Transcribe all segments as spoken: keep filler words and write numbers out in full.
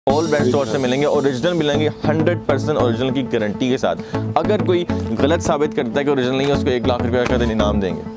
All brand store से मिलेंगे, original मिलेंगे, हंड्रेड परसेंट ओरिजिनल की गारंटी के साथ। अगर कोई गलत साबित करता है कि ओरिजिनल नहीं है, उसको एक लाख रुपये का इनाम देंगे।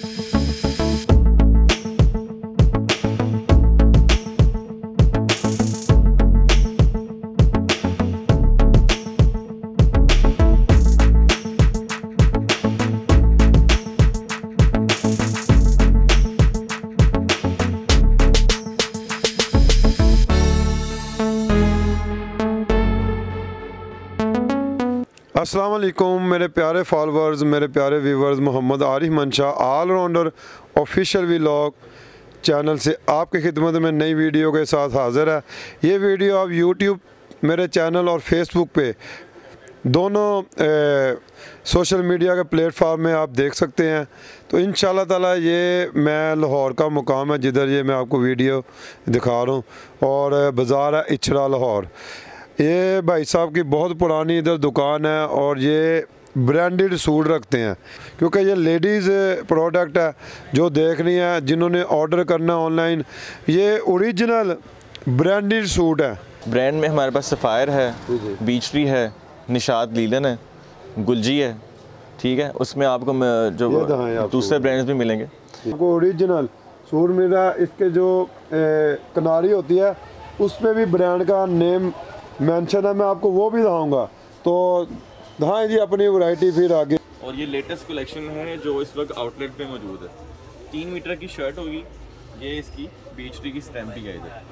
अस्सलाम वालेकुम मेरे प्यारे फॉलोअर्स, मेरे प्यारे व्यूवर्स, मोहम्मद आरिफ मंशा ऑलराउंडर ऑफिशियल व्लॉग चैनल से आपकी खिदमत में नई वीडियो के साथ हाज़िर है। ये वीडियो आप यूट्यूब मेरे चैनल और फेसबुक पे दोनों ए, सोशल मीडिया के प्लेटफार्म में आप देख सकते हैं। तो इंशाल्लाह ताला ये मैं लाहौर का मुकाम है जिधर ये मैं आपको वीडियो दिखा रहा हूँ, और बाज़ार है इचरा लाहौर। ये भाई साहब की बहुत पुरानी इधर दुकान है और ये ब्रांडेड सूट रखते हैं, क्योंकि ये लेडीज़ प्रोडक्ट है जो देखनी है, जिन्होंने ऑर्डर करना है ऑनलाइन। ये ओरिजिनल ब्रांडेड सूट है। ब्रांड में हमारे पास सफ़ायर है, बीच ट्री है, निशात लीलन है, गुलजी है, ठीक है। उसमें आपको जो दूसरे ब्रांड्स भी मिलेंगे। आपको ओरिजिनल सूट मिल रहा है। इसके जो ए, किनारी होती है उस पर भी ब्रांड का नेम मेंशन है, मैं आपको वो भी दिखाऊंगा। तो हाँ जी, अपनी वैरायटी फिर आगे। और ये लेटेस्ट कलेक्शन है जो इस वक्त आउटलेट पे मौजूद है। तीन मीटर की शर्ट होगी, ये इसकी बीच ट्री की स्टैम्पिंग है इधर,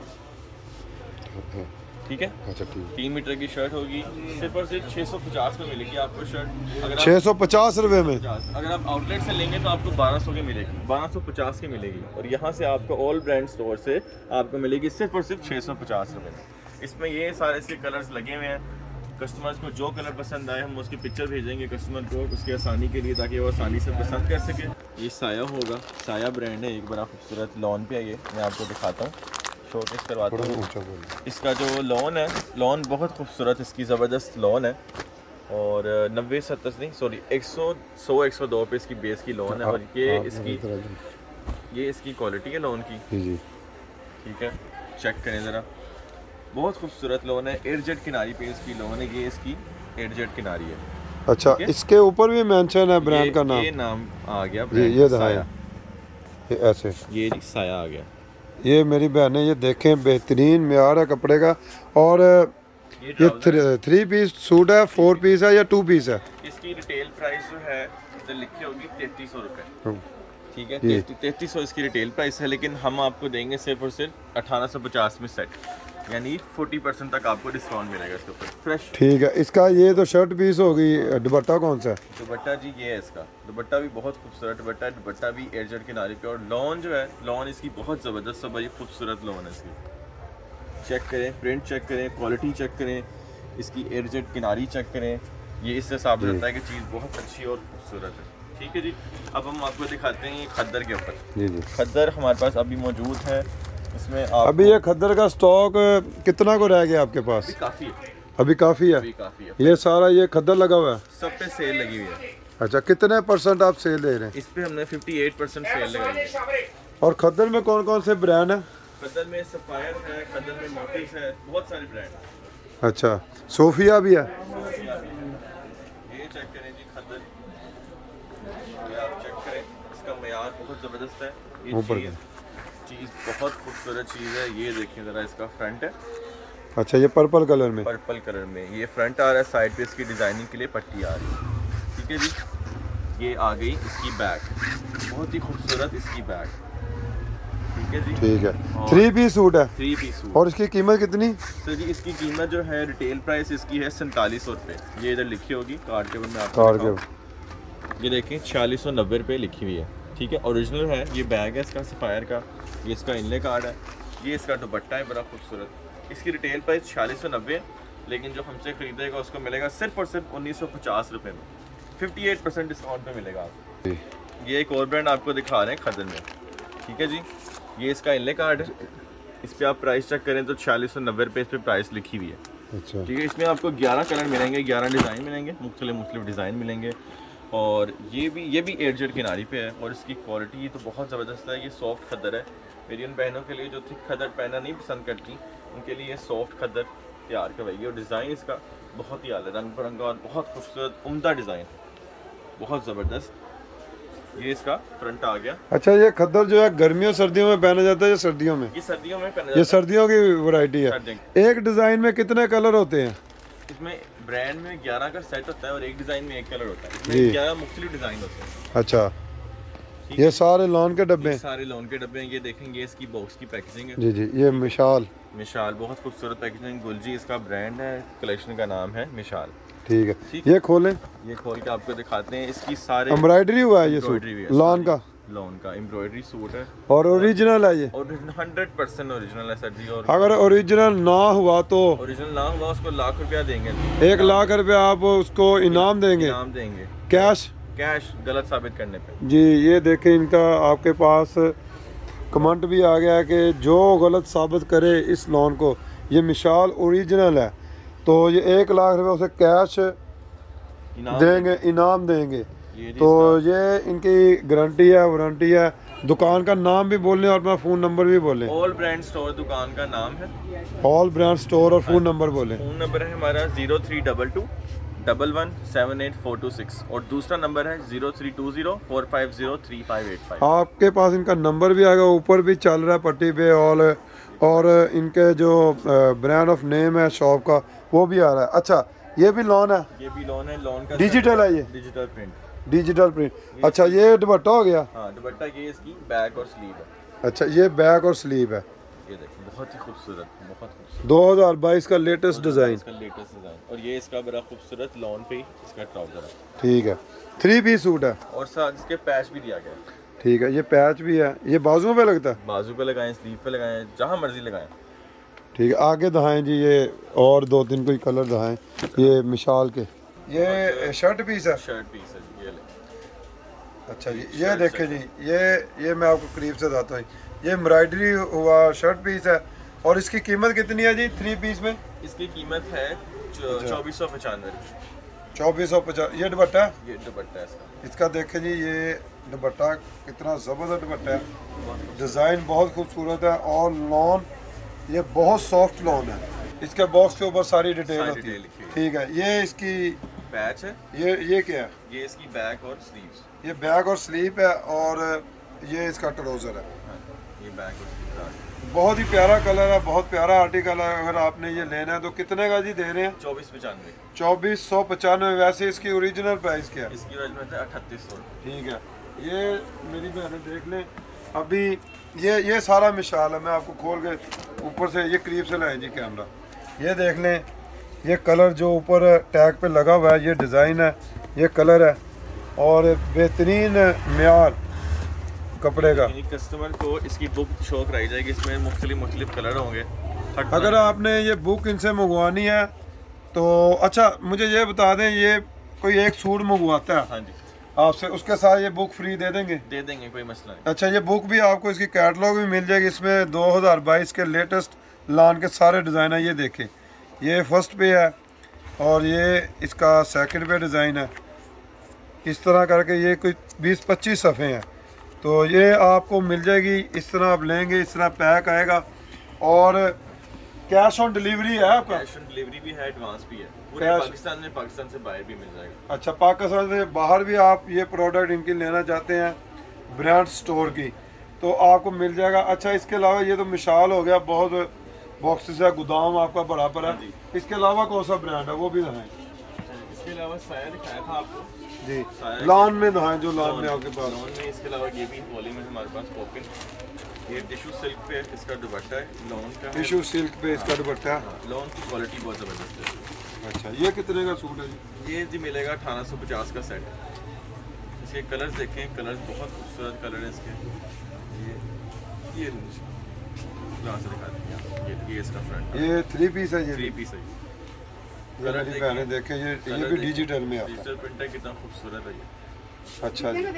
ठीक है। अच्छा ठीक है। तीन मीटर की शर्ट होगी, सिर्फ और सिर्फ छः सौ पचास में मिलेगी आपको शर्ट। अगर छः सौ पचास रुपये में, अगर आप आउटलेट से लेंगे तो आपको बारह सौ की मिलेगी, बारह सौ पचास की मिलेगी। और यहाँ से आपको ऑल ब्रांड स्टोर से आपको मिलेगी सिर्फ और सिर्फ छः सौ पचास रुपये में। इसमें ये सारे इसके कलर्स लगे हुए हैं। कस्टमर्स को जो कलर पसंद आए हम उसकी पिक्चर भेजेंगे कस्टमर को, उसकी आसानी के लिए, ताकि वो आसानी से पसंद कर सके। ये साया होगा, साया ब्रांड है, एक बड़ा खूबसूरत लॉन पे है। ये मैं आपको दिखाता हूँ, शोकेस करवाता हूँ। इसका जो लॉन है, लॉन बहुत खूबसूरत, इसकी ज़बरदस्त लॉन है। और नब्बे सत्तर नहीं सॉरी एक सौ सौ एक सौ दो पे इसकी बेस की लॉन है। और ये इसकी ये इसकी क्वालिटी है लॉन की, ठीक है। चेक करें ज़रा, बहुत खूबसूरत लोन है। एयरजेट किनारी पे इसकी लोन है, ये इसकी एयरजेट किनारी है। अच्छा, इसके ऊपर भी मेंशन है ब्रांड का नाम। ये नाम आ गया ये, ये साया, ये ऐसे, ये जी साया आ गया। ये मेरी बहनें ये देखें, बेहतरीन म्यार है कपड़े का। और ये, ये थ्री, थ्री पीस सूट है, फोर पीस है या टू पीस है? इसकी रिटेल प्राइस जो है इधर लिखी होगी तैतीस सौ रुपये, ठीक है। तैतीस सौ इसकी रिटेल प्राइस है, लेकिन हम आपको देंगे सिर्फ और सिर्फ अठारह सौ पचास में सेट, यानी चालीस परसेंट तक आपको डिस्काउंट मिलेगा इसके ऊपर फ्रेश, ठीक है। इसका ये तो शर्ट पीस होगी। दुपट्टा कौन सा है? दुपट्टा जी ये है इसका दुपट्टा भी बहुत खूबसूरत दुपट्टा है। दुपट्टा भी एयरजेट किनारे पे, और लॉन जो है, लॉन इसकी बहुत ज़बरदस्त है, बड़ी खूबसूरत लॉन है इसकी। चेक करें, प्रिंट चेक करें, क्वालिटी चेक करें, इसकी एयरजेट किनारी चेक करें। ये इससे साबित होता है कि चीज़ बहुत अच्छी और खूबसूरत है, ठीक है जी। अब हम आपको दिखाते हैं ये खद्दर के ऊपर। जी जी, खद्दर हमारे पास अभी मौजूद है। इसमें अभी ये खद्दर का स्टॉक कितना को रह गया आपके पास? काफ़ी है, अभी काफ़ी है, अभी काफ़ी है। ये सारा ये खद्दर लगा हुआ है, सब पे सेल लगी हुई है। अच्छा, कितने परसेंट आप सेल दे रहे हैं? इस पे हमने अट्ठावन परसेंट सेल लगाई है। और खद्दर में कौन कौन से ब्रांड है? खद्दर में सफायर है, खद्दर में मोटिफ है, बहुत सारे ब्रांड। अच्छा, सोफिया भी है। ये चेक करें जी खद्दर, ये आप चेक करें, इसका मयार बहुत ज़बरदस्त है। ये चीज़ चीज़ बहुत खूबसूरत चीज़ है। ये देखें ज़रा, इसका फ्रंट है। अच्छा, ये पर्पल कलर में, पर्पल कलर में ये फ्रंट आ रहा है। साइड पे इसकी डिज़ाइनिंग के लिए पट्टी आ रही है, ठीक है जी। ये आ गई इसकी बैक, बहुत ही खूबसूरत इसकी बैक, ठीक है जी, ठीक है। थ्री पीस सूट है, थ्री पीस सूट। और इसकी कीमत कितनी? सर जी इसकी कीमत जो है रिटेल प्राइस इसकी है सैंतालीस सौ रुपये। ये इधर लिखी होगी कार्ड के ऊपर में आपको कार्ड के, ये देखें छियालीस सौ नब्बे रुपये लिखी हुई है, ठीक है। ओरिजिनल है। ये बैग है इसका सफ़ायर का, ये इसका इनले कार्ड है, ये इसका दुपट्टा है बड़ा खूबसूरत। इसकी रिटेल प्राइस छियालीस सौ नब्बे, लेकिन जो हमसे ख़रीदेगा उसको मिलेगा सिर्फ और सिर्फ उन्नीस सौ पचास रुपये में, अट्ठावन परसेंट डिस्काउंट पे मिलेगा आपको। ये एक और ब्रांड आपको दिखा रहे हैं खद्दर में, ठीक है जी। ये इसका इनले कार्ड है, इस पर आप प्राइस चेक करें तो छियालीस सौ नब्बे रुपये इस पर प्राइस लिखी हुई है, अच्छा, ठीक है। इसमें आपको ग्यारह कलर मिलेंगे, ग्यारह डिज़ाइन मिलेंगे, मुख्तलिफ मुख्तलिफ डिज़ाइन मिलेंगे। और ये भी ये भी एयरजेट किनारी पे है, और इसकी क्वालिटी तो बहुत ज़बरदस्त है। ये सॉफ्ट खद्दर है, मेरी उन बहनों के लिए जो थिक खद्दर पहनना नहीं पसंद करती, उनके लिए सॉफ्ट खद्दर तैयार करवाइए। और डिज़ाइन इसका बहुत ही आला, रंग बिरंगा और बहुत खूबसूरत उम्दा डिज़ाइन, बहुत ज़बरदस्त। ये इसका फ्रंट आ गया। अच्छा, ये खद्दर जो है गर्मियों सर्दियों में पहना जाता है या सर्दियों में? ये सर्दियों में पहना ये सर्दियों की वैरायटी है। जाता है। एक डिज़ाइन में कितने कलर होते हैं? इसमें ब्रांड में ग्यारह का सेट होता है और एक डिज़ाइन में एक कलर होता है। इसमें ग्यारह मुख्तलिफ डिज़ाइन होते हैं। अच्छा, ये सारे लॉन के डब्बे हैं? सारे लॉन के डब्बे हैं। ये देखेंगे इसकी बॉक्स की पैकेजिंग है। जी जी, ये मिशाल मिशाल बहुत खूबसूरत पैकेजिंग। गुलजी इसका ब्रांड है, कलेक्शन का नाम है मिशाल। ठीक है, ये खोलें, ये खोल के आपको दिखाते हैं। इसकी सारे एम्ब्रॉयडरी हुआ है ये सूट, लॉन का लॉन का एम्ब्रॉयडरी सूट है और ओरिजिनल है ये? और हंड्रेड परसेंट ओरिजिनल है सर जी। और अगर ओरिजिनल ना हुआ तो? ओरिजिनल ना हुआ उसको लाख रुपया देंगे। एक लाख रुपया आप उसको इनाम देंगे? इनाम देंगे कैश? कैश गलत साबित करने पे। जी, ये देखें, इनका आपके पास कमेंट भी आ गया है कि जो गलत साबित करे इस लॉन को, ये मिशाल ओरिजिनल है तो ये एक लाख रुपए उसे कैश देंगे, इनाम देंगे। ये तो ये इनकी गारंटी है, वारंटी है। दुकान का नाम भी बोल लें और अपना फ़ोन नंबर भी बोलें। ऑल ब्रांड स्टोर दुकान का नाम है। ऑल ब्रांड स्टोर और फ़ोन नंबर बोलें। फ़ोन नंबर है हमारा zero three double two double one seven eight four two six और दूसरा नंबर है zero three two zero four five zero three five eight five. आपके पास इनका नंबर भी आएगा, ऊपर भी चल रहा है पट्टी पे, और और इनके जो ब्रांड ऑफ नेम है शॉप का वो भी आ रहा है। अच्छा, ये भी लॉन है? ये भी लॉन है। लॉन का डिजिटल है ये? Digital print. Digital print. अच्छा, ये दुपट्टा हो गया? हाँ, दुपट्टा ये इसकी बैक और स्लीव है। अच्छा, ये बैक और स्लीव है। ये देखिए बहुत ही खूबसूरत, बहुत खूबसूरत दो हज़ार बाईस का लेटेस्ट डिज़ाइन। इसका लेटेस्ट डिज़ाइन। और ये इसका बड़ा खूबसूरत लॉन पे इसका ट्राउजर है। ठीक है, थ्री पीस सूट है और साथ इसके पैच भी दिया गया है। ठीक है, ये पैच भी है। ये बाजुओं पे लगता है? बाजू पे लगाएं, स्लीव पे लगाएं, जहाँ मर्जी लगाएं। ठीक है, आगे दिखाएं जी, ये और दो तीन कोई कलर दिखाएं। ये मिशाल के, ये शर्ट पीस है? शर्ट पीस है जी, ये ले। अच्छा जी, ये देखें जी, ये ये मैं आपको करीब से बताता हूँ। ये एम्ब्रॉयडरी हुआ शर्ट पीस है और इसकी कीमत कितनी है जी थ्री पीस में? इसकी कीमत है चौबीस सौ पचानवे। चौबीस सौ पचास। ये दुपट्टा? ये दुपट्टा है इसका। इसका देखें जी, ये दुपट्टा कितना ज़बरदस्त दुपट्टा है, डिज़ाइन बहुत खूबसूरत है और लॉन ये बहुत सॉफ्ट लॉन है। इसके बॉक्स के ऊपर सारी डिटेल होती है। ठीक है, ये इसकी पैच है। ये ये क्या है? ये इसकी बैक और स्लीव्स। ये बैक और स्लीव है और ये इसका ट्राउजर है। हाँ, ये बैक और स्लीव। बहुत ही प्यारा कलर है, बहुत प्यारा आर्टिकल है। अगर आपने ये लेना है तो कितने का जी दे रहे हैं? चौबीस पचानवे। चौबीस सौ पचानवे। वैसे इसकी ओरिजिनल प्राइस क्या है? इसकी ओरिजिनल है अठतीस सौ। ठीक है, ये मेरी बहनें देख लें। अभी ये ये सारा मिशाल है, मैं आपको खोल के ऊपर से ये करीब से लाएं जी कैमरा। ये देख लें, ये कलर जो ऊपर टैग पे लगा हुआ है, ये डिज़ाइन है, ये कलर है और बेहतरीन म्यार कपड़े का। कस्टमर को इसकी बुक शो कराई जाएगी, इसमें मुख्तलिफ मुख्तलिफ कलर होंगे। अगर आपने ये बुक इनसे मंगवानी है तो अच्छा मुझे ये बता दें, ये कोई एक सूट मंगवाता है हाँ जी आपसे, उसके साथ ये बुक फ्री दे देंगे? दे देंगे, कोई मसला नहीं। अच्छा, ये बुक भी आपको इसकी कैटलॉग भी मिल जाएगी। इसमें दो हज़ार बाईस के लेटेस्ट लॉन के सारे डिज़ाइन है। ये देखें, ये फर्स्ट पे है और ये इसका सेकंड पे डिज़ाइन है। इस तरह करके ये कोई बीस पच्चीस सफ़े हैं, तो ये आपको मिल जाएगी। इस तरह आप लेंगे, इस तरह पैक आएगा। और कैश ऑन डिलीवरी है आपका? कैश ऑन डिलीवरी भी है, एडवांस भी है। पूरे पाकिस्तान में, पाकिस्तान से बाहर भी मिल जाएगा। अच्छा, पाकिस्तान से बाहर भी आप ये प्रोडक्ट इनकी लेना चाहते हैं ब्रांड स्टोर की तो आपको मिल जाएगा। अच्छा, इसके अलावा ये तो मिशाल हो गया, बहुत बॉक्सेस है, गोदाम आपका बड़ा पर है। इसके अलावा कौन सा ब्रांड है वो भी दिखाएं। इसके अलावा साया दिखाया था आपको जी, लॉन में दिखाएं, जो लॉन में आपके पास। लॉन में इसके अलावा ये भी वॉल्यूम है हमारे पास पॉकेट। ये टिश्यू सिल्क पे इसका दुपट्टा है, लॉन का। टिश्यू सिल्क पे इसका दुपट्टा है। लॉन की क्वालिटी बहुत ज़बरदस्त है। अच्छा, ये कितने का सूट है जी? ये जी मिलेगा अठारह सौ पचास का सेट। इसके कलर्स देखें, कलर्स बहुत खूबसूरत कलर हैं इसके। ये ये यहाँ से दिखा देंगे। ये ये इसका फ्रंट, ये थ्री पीस है। ये थ्री पीस है। कलर देखें, देखें ये ये भी डिजिटल में आता है। डिजिटल प्रिंट है, कितना खूबसूरत है ये। अच्छा जी,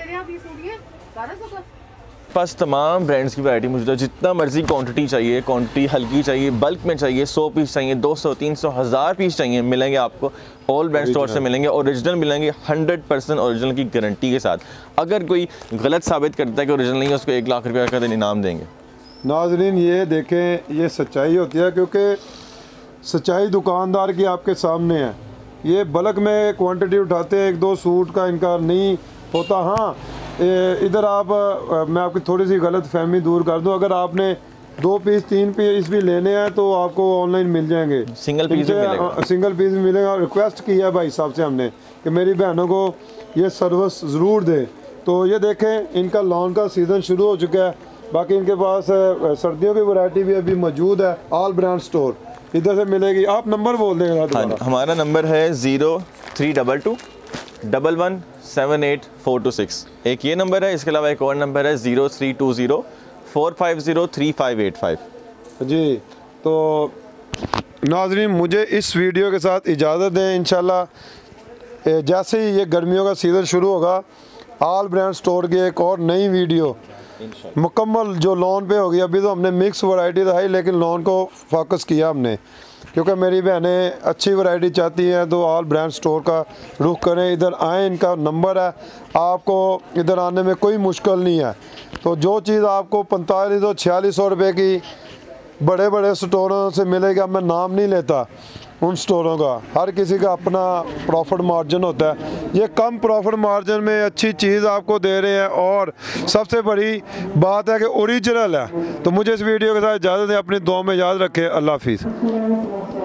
पास तमाम ब्रांड्स की वैरायटी मौजूद है। जितना मर्जी क्वांटिटी चाहिए, क्वांटिटी हल्की चाहिए, बल्क में चाहिए, सौ पीस चाहिए, दो सौ तीन सौ हज़ार पीस चाहिए, मिलेंगे आपको। ऑल ब्रांड स्टोर से मिलेंगे, ओरिजिनल मिलेंगे, हंड्रेड परसेंट ओरिजिनल की गारंटी के साथ। अगर कोई गलत साबित करता है कि ओरिजिनल नहीं है, उसको एक लाख रुपये का दिन इनाम देंगे। नाजरीन ये देखें, ये सच्चाई होती है, क्योंकि सच्चाई दुकानदार की आपके सामने है। ये बल्क में क्वांटिटी उठाते हैं, एक दो सूट का इनका नहीं होता। हाँ, इधर आप आ, मैं आपकी थोड़ी सी गलत फहमी दूर कर दूं, अगर आपने दो पीस तीन पीस भी लेने हैं तो आपको ऑनलाइन मिल जाएंगे, सिंगल पीस भी मिलेगा। सिंगल पीस भी मिलेगा। रिक्वेस्ट की है भाई साहब से हमने कि मेरी बहनों को ये सर्विस ज़रूर दें। तो ये देखें, इनका लॉन का सीज़न शुरू हो चुका है। बाकी इनके पास सर्दियों की वैरायटी भी अभी मौजूद है। ऑल ब्रांड स्टोर इधर से मिलेगी। आप नंबर बोल देंगे। हाँ, हमारा नंबर है zero three double two double one seven eight four two six. एक ये नंबर है, इसके अलावा एक और नंबर है zero three two zero four five zero three five eight five. जी, तो नाज़रीन मुझे इस वीडियो के साथ इजाज़त दें। इंशाल्लाह जैसे ही ये गर्मियों का सीज़न शुरू होगा, ऑल ब्रांड स्टोर की एक और नई वीडियो मुकम्मल जो लॉन पे होगी। अभी तो हमने मिक्स वैरायटी दिखाई, लेकिन लॉन को फोकस किया हमने, क्योंकि मेरी बहनें अच्छी वैरायटी चाहती हैं। तो ऑल ब्रांड स्टोर का रुख करें, इधर आएँ। इनका नंबर है, आपको इधर आने में कोई मुश्किल नहीं है। तो जो चीज़ आपको पैंतालीस सौ छियालीस सौ रुपये की बड़े बड़े स्टोरों से मिलेगा, मैं नाम नहीं लेता उन स्टोरों का, हर किसी का अपना प्रॉफिट मार्जिन होता है। ये कम प्रॉफिट मार्जिन में अच्छी चीज़ आपको दे रहे हैं, और सबसे बड़ी बात है कि ओरिजिनल है। तो मुझे इस वीडियो के साथ इजाज़त है, अपनी दुआ में याद रखें। अल्लाह हाफिज़।